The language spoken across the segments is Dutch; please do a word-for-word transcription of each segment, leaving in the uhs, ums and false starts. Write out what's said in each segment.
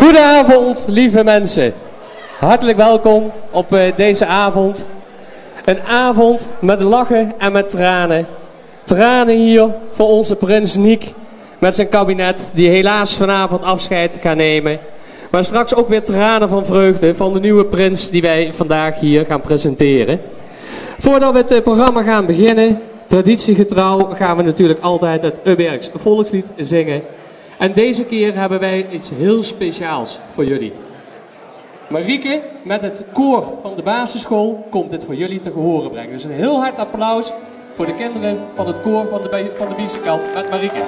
Goedenavond, lieve mensen. Hartelijk welkom op uh, deze avond. Een avond met lachen en met tranen. Tranen hier voor onze prins Niek met zijn kabinet, die helaas vanavond afscheid gaat nemen. Maar straks ook weer tranen van vreugde van de nieuwe prins die wij vandaag hier gaan presenteren. Voordat we het uh, programma gaan beginnen, traditiegetrouw, gaan we natuurlijk altijd het Ubbergs volkslied zingen. En deze keer hebben wij iets heel speciaals voor jullie. Marieke met het koor van de basisschool komt dit voor jullie te horen brengen. Dus een heel hard applaus voor de kinderen van het koor van de, van de Biezenkamp met Marieke.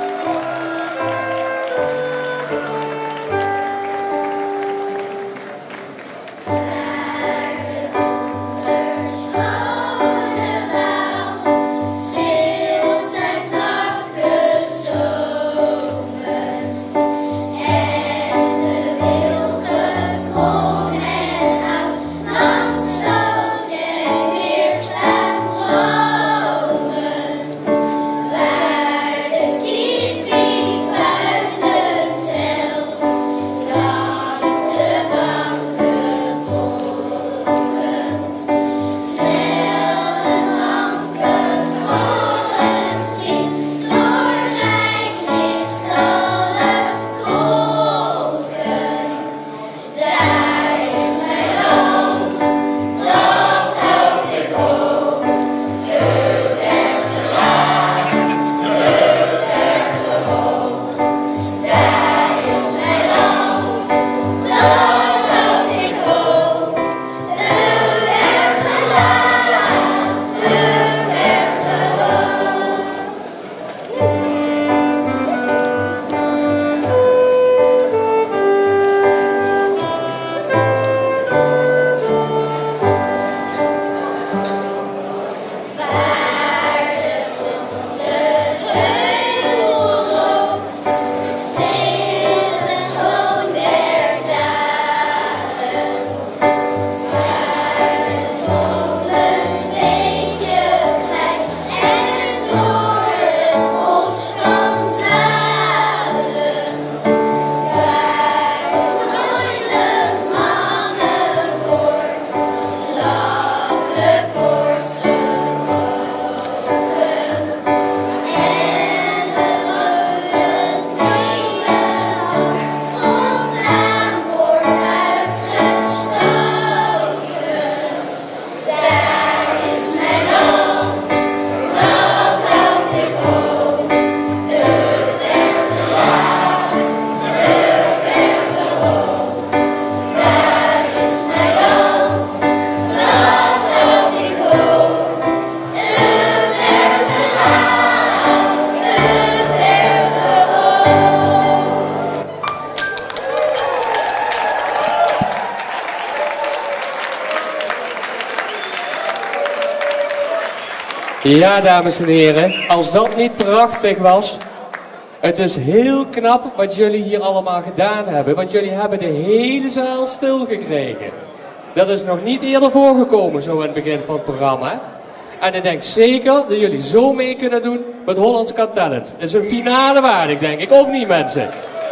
Ja, dames en heren, als dat niet prachtig was. Het is heel knap wat jullie hier allemaal gedaan hebben, want jullie hebben de hele zaal stilgekregen. Dat is nog niet eerder voorgekomen, zo in het begin van het programma. En ik denk zeker dat jullie zo mee kunnen doen met Hollands Got Talent. Het is een finale waardig, denk ik, of niet, mensen?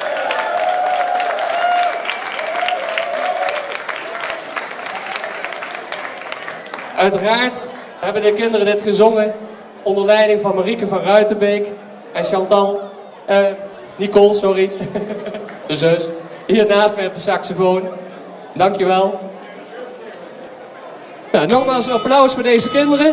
Uiteraard hebben de kinderen dit gezongen onder leiding van Marieke van Ruitenbeek en Chantal, eh, Nicole, sorry, de zus, hier naast mij op de saxofoon. Dankjewel. Nou, nogmaals een applaus voor deze kinderen.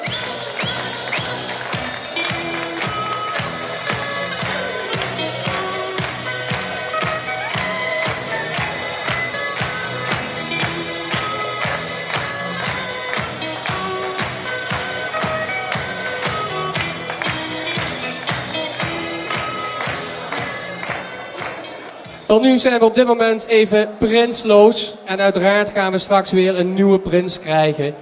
Wel, nu zijn we op dit moment even prinsloos en uiteraard gaan we straks weer een nieuwe prins krijgen.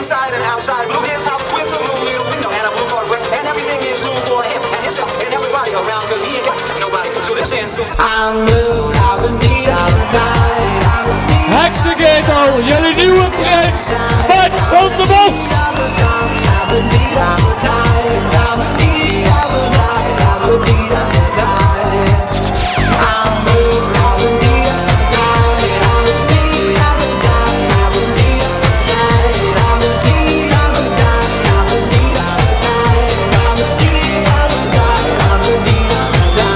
inside and outside. Blew his house with a blue little window and a blue corporate, and everything is blue for him and himself and everybody around, cause he ain't got nobody to this end. I'm blue, I would need, I would die, I would need. Heksenketel, jullie nieuwe prins, Bart van der Bos. I would die, I would need, I would die, I would need, I would die, I would need, I would die. I'm blue, I would need, I would die, I would need, I would die, I would need, I would die, I would need, I would die, I would need, I would die, I would need, I would die, I would need,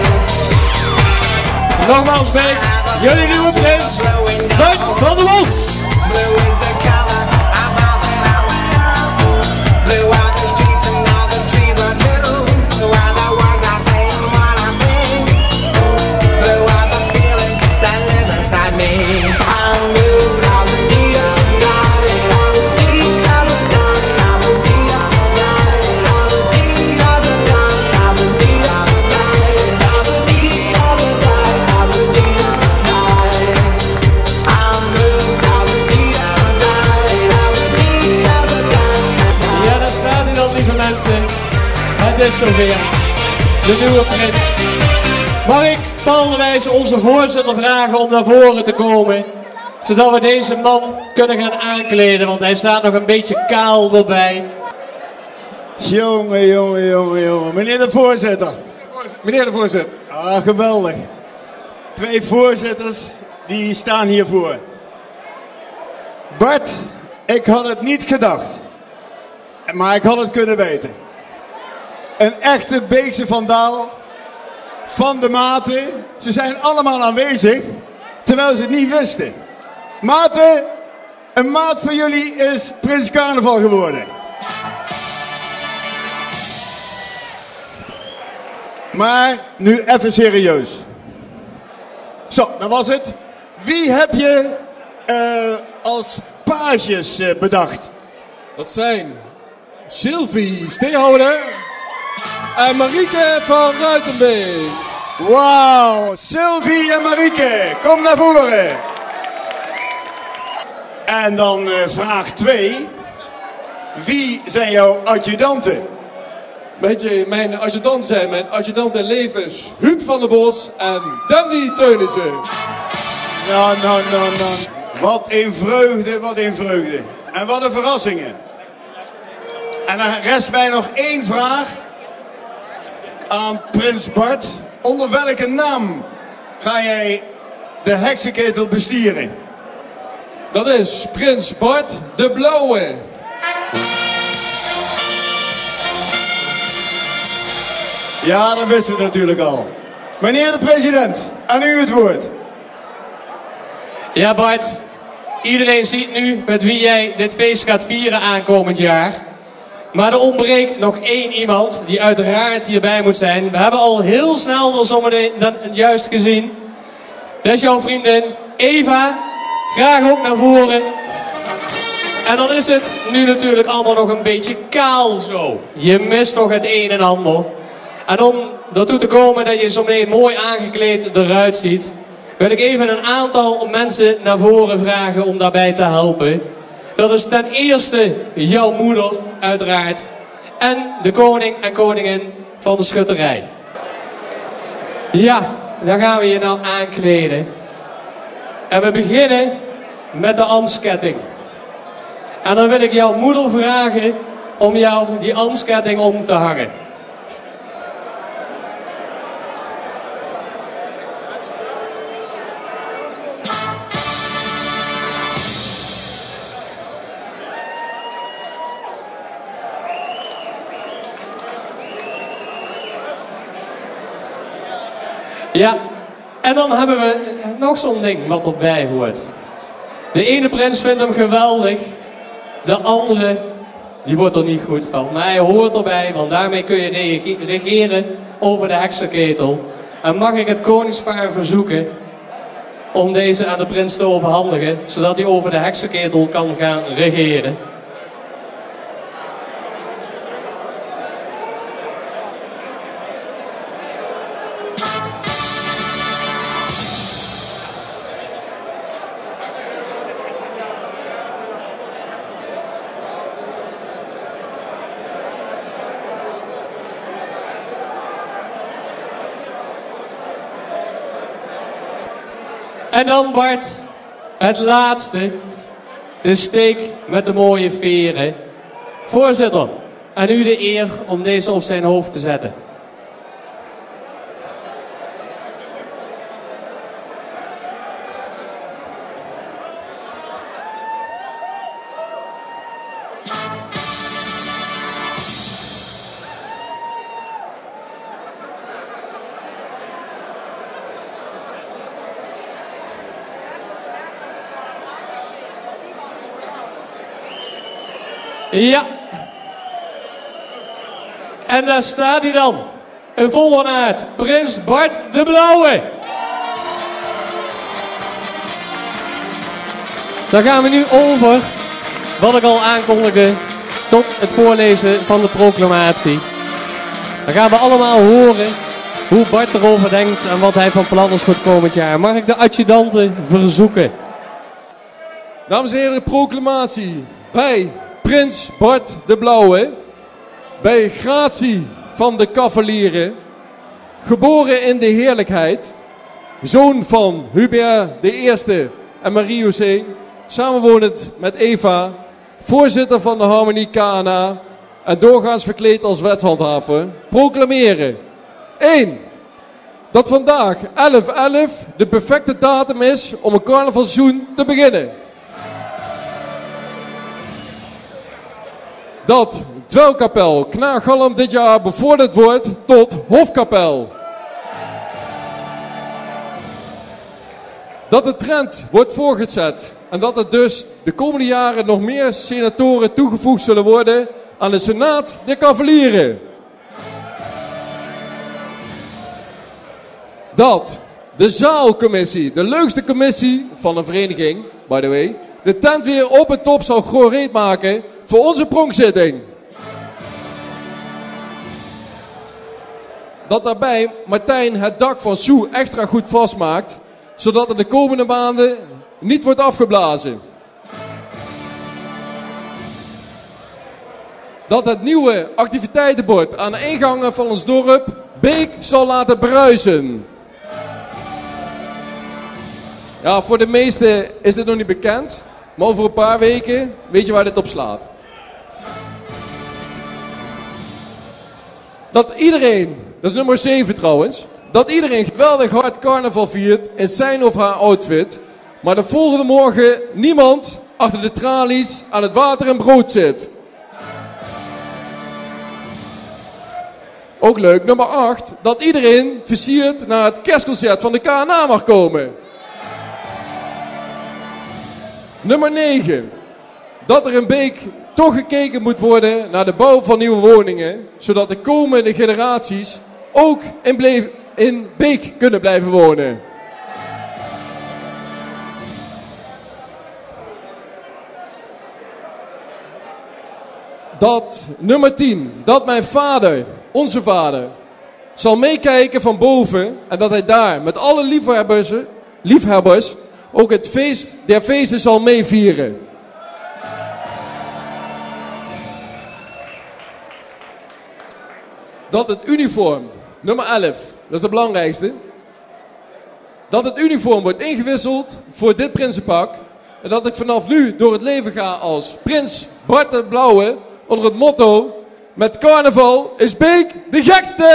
I would die. Nogmaals Beek, jullie nieuwe prins, Bart van der Bos. Blue is the color I'm all that I wear. Blue are the streets and all the trees are blue. Blue are the words I say and what I think. Blue are the feelings that live inside me. I'm blue, I would need, I would die, I would need, I would die, I would need, I would die, I would need, I would die, I would need, I would die, I would need, I would die, I would need, I would die. I'm blue, I would need, I would die, I would need, I would die. Ja, daar staat hij dan, lieve mensen. Het is zover. De nieuwe prins. Mag ik Paul de Wijs, onze voorzitter, vragen om naar voren te komen? Zodat we deze man kunnen gaan aankleden, want hij staat nog een beetje kaal erbij. Jongen, jongen, jongen, jongen. Meneer de voorzitter. Meneer de voorzitter. Ah, geweldig. Twee voorzitters, die staan hiervoor. Bart, ik had het niet gedacht. Maar ik had het kunnen weten. Een echte Beekse vandaal. Van de maten. Ze zijn allemaal aanwezig. Terwijl ze het niet wisten. Maten, een maat van jullie is Prins Carnaval geworden. Maar nu even serieus. Zo, dat was het. Wie heb je uh, als pages uh, bedacht? Dat zijn Sylvie Steehouder en Marieke van Ruitenbeek. Wauw, Sylvie en Marieke, kom naar voren. En dan uh, vraag twee. Wie zijn jouw adjudanten? Weet je, mijn adjudant zijn mijn adjudant der levens Huub van der Bos en Dandy Teunissen. Nou, nou, nou, nou. Wat een vreugde, wat een vreugde. En wat een verrassingen. En dan rest mij nog één vraag aan Prins Bart. Onder welke naam ga jij de heksenketel bestieren? Dat is Prins Bart de Blauwe. Ja, dat wisten we natuurlijk al. Meneer de president, aan u het woord. Ja Bart, iedereen ziet nu met wie jij dit feest gaat vieren aankomend jaar. Maar er ontbreekt nog één iemand die uiteraard hierbij moet zijn. We hebben al heel snel wel zometeen dan juist gezien. Dat is jouw vriendin Eva. Graag ook naar voren. En dan is het nu natuurlijk allemaal nog een beetje kaal zo. Je mist nog het een en ander. En om ertoe te komen dat je zo meteen mooi aangekleed eruit ziet, wil ik even een aantal mensen naar voren vragen om daarbij te helpen. Dat is ten eerste jouw moeder, uiteraard. En de koning en koningin van de schutterij. Ja, daar gaan we je nou aankleden. En we beginnen met de ambtsketting. En dan wil ik jouw moeder vragen om jou die ambtsketting om te hangen. Ja, en dan hebben we nog zo'n ding wat erbij hoort. De ene prins vindt hem geweldig, de andere die wordt er niet goed van. Maar hij hoort erbij, want daarmee kun je regeren over de heksenketel. En mag ik het koningspaar verzoeken om deze aan de prins te overhandigen, zodat hij over de heksenketel kan gaan regeren. En dan Bart, het laatste. De steek met de mooie veren. Voorzitter, aan u de eer om deze op zijn hoofd te zetten. Ja. En daar staat hij dan. Een volgenaard. Prins Bart de Blauwe. Dan gaan we nu over, wat ik al aankondigde, tot het voorlezen van de proclamatie. Dan gaan we allemaal horen hoe Bart erover denkt en wat hij van plan is voor het komend jaar. Mag ik de adjudanten verzoeken? Dames en heren, de proclamatie. Bij Prins Bart de Blauwe, bij gratie van de cavalieren, geboren in de heerlijkheid, zoon van Hubert de Eerste en Marie-José, samenwonend met Eva, voorzitter van de Harmonie K N A en doorgaans verkleed als wetshandhaver, proclameren. één. Dat vandaag elf elf de perfecte datum is om een carnavalseizoen te beginnen. Dat Dwelkapel Knaaggalm dit jaar bevorderd wordt tot Hofkapel. Dat de trend wordt voortgezet en dat er dus de komende jaren nog meer senatoren toegevoegd zullen worden aan de Senaat der Cavalieren. Dat de zaalcommissie, de leukste commissie van een vereniging, by the way, de tent weer op en top zal gereed maken voor onze pronkzitting. Dat daarbij Martijn het dak van Soe extra goed vastmaakt, zodat het de komende maanden niet wordt afgeblazen. Dat het nieuwe activiteitenbord aan de ingangen van ons dorp Beek zal laten bruisen. Ja, voor de meesten is dit nog niet bekend, maar over een paar weken weet je waar dit op slaat. Dat iedereen, dat is nummer zeven trouwens, dat iedereen geweldig hard carnaval viert in zijn of haar outfit, maar de volgende morgen niemand achter de tralies aan het water en brood zit. Ook leuk, nummer acht, dat iedereen versierd naar het kerstconcert van de K N A mag komen. Nummer negen, dat er in Beek toch gekeken moet worden naar de bouw van nieuwe woningen, zodat de komende generaties ook in, bleef, in Beek kunnen blijven wonen. Dat, nummer tien, dat mijn vader, onze vader, zal meekijken van boven en dat hij daar met alle liefhebbers, liefhebbers ook het feest der feesten zal meevieren. Dat het uniform, nummer elf, dat is het belangrijkste. Dat het uniform wordt ingewisseld voor dit prinsenpak. En dat ik vanaf nu door het leven ga als Prins Bart de Blauwe onder het motto: met carnaval is Beek de gekste!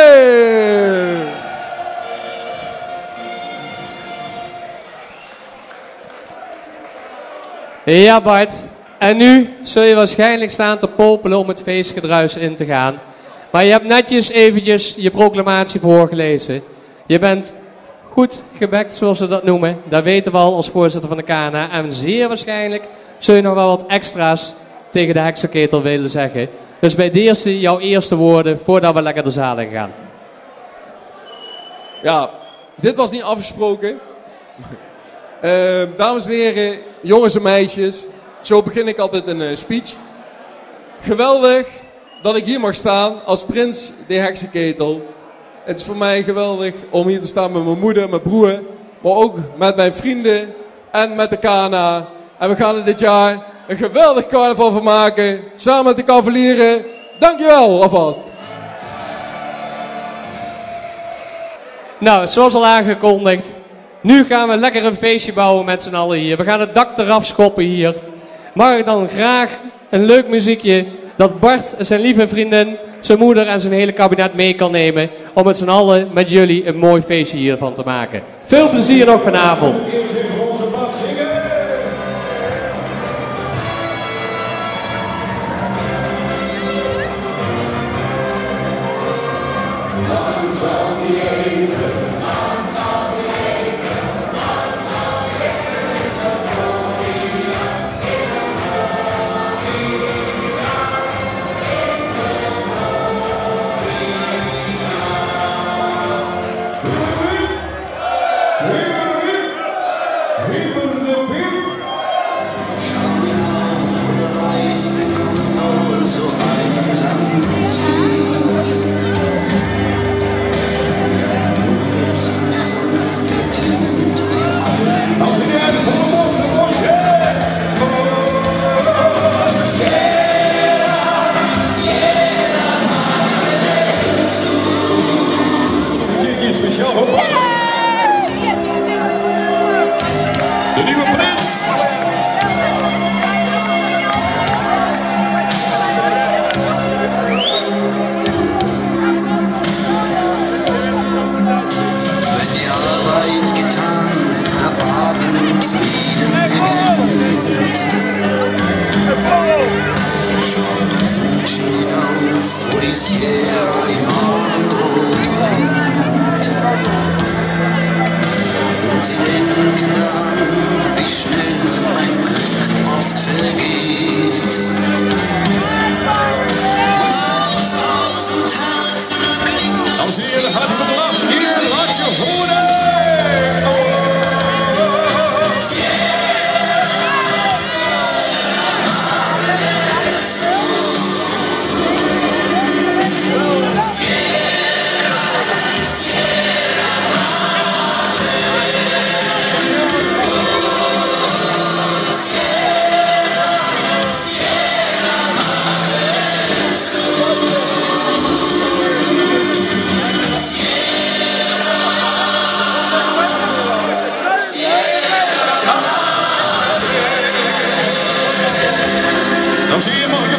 Ja Bart, en nu zul je waarschijnlijk staan te popelen om het feestgedruis in te gaan. Maar je hebt netjes eventjes je proclamatie voorgelezen. Je bent goed gebekt, zoals ze dat noemen. Dat weten we al als voorzitter van de K N A. En zeer waarschijnlijk zul je nog wel wat extra's tegen de heksenketel willen zeggen. Dus bij deze jouw eerste woorden voordat we lekker de zaal in gaan. Ja, dit was niet afgesproken. uh, dames en heren, jongens en meisjes. Zo begin ik altijd een uh, speech. Geweldig dat ik hier mag staan als prins de heksenketel. Het is voor mij geweldig om hier te staan met mijn moeder, mijn broer, maar ook met mijn vrienden en met de K N A. En we gaan er dit jaar een geweldig carnaval van maken, samen met de cavalieren. Dankjewel alvast. Nou, zoals al aangekondigd, Nu gaan we lekker een feestje bouwen met z'n allen hier. We gaan het dak eraf schoppen hier. Mag ik dan graag een leuk muziekje dat Bart, zijn lieve vriendin, zijn moeder en zijn hele kabinet mee kan nemen. Om met z'n allen met jullie een mooi feestje hiervan te maken. Veel plezier nog vanavond. De nieuwe prins! Wenn die Arbeit getan, der Abend Frieden beginnt. Schaut der Menschen hinauf, wo die Sierra im Abendrot brennt. Und sie denken daran, wie schnell mein Glück oft vergeht. Und aus tausend Herzen erklingt das Dames en heren, hartelijk applaus hier, laat je horen! Dames en heren, mag ik